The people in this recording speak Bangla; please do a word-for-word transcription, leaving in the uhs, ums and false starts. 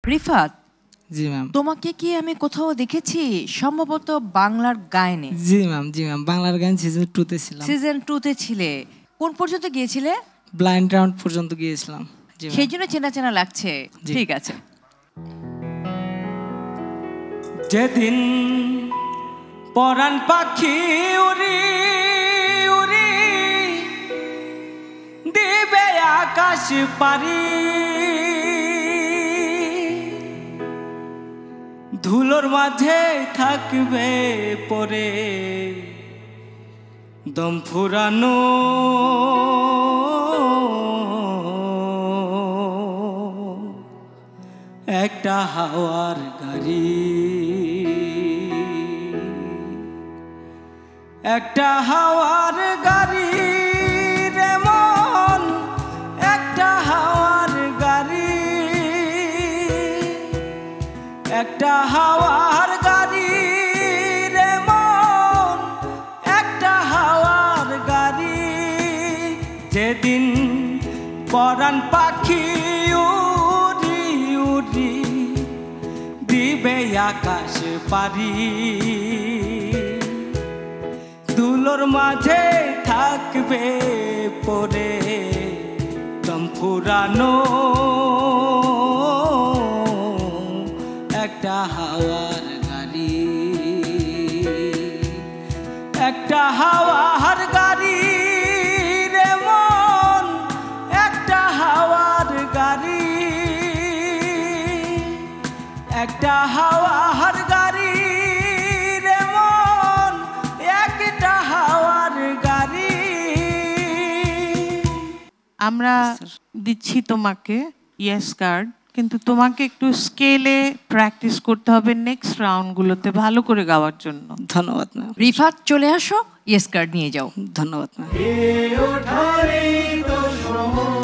রিফাত, জি ম্যাম। তোমাকে কি আমি কোথাও দেখেছি? সম্ভবত বাংলার গায়নে। জি ম্যাম, জি ম্যাম, বাংলার গান সিজন টু তে ছিলাম। সিজন টু তে ছিলে। কোন পর্যন্ত গিয়েছিলে? ব্লাইন্ড রাউন্ড পর্যন্ত গিয়েছিলাম। জি ম্যাম। সেই জন্য চেনা চেনা লাগছে। ঠিক আছে। যেদিন পরাণ পাখি উড়ি উড়ি দিবে আকাশ পারি, ধুলোর মাঝে থাকবে পরে দম ফুরানো, একটা হাওয়ার গাড়ি, একটা হাওয়ার গাড়ি রে মন, একটা হাওয়ার গাড়ি, একটা হাওয়ার গাড়ি রে মন, একটা হাওয়ার গাড়ি। যেদিন পরাণ পাখি উড়ি উড়ি দিবে আকাশ পারি, ধুলোর মাঝে থাকবে পরে দম ফুরানো, একটা হাওয়ার গাড়ি, একটা হাওয়ার গাড়ি রে মন, একটা হাওয়ার গাড়ি, একটা হাওয়ার গাড়ি রে মন, একটা হাওয়ার গাড়ি। আমরা দিচ্ছি তোমাকে ইয়েস কার্ড, কিন্তু তোমাকে একটু স্কেলে প্র্যাকটিস করতে হবে নেক্সট রাউন্ডগুলোতে ভালো করে গাওয়ার জন্য। ধন্যবাদ ম্যাম। রিফাত চলে আসো, ইয়েস কার্ড নিয়ে যাও। ধন্যবাদ ম্যাম।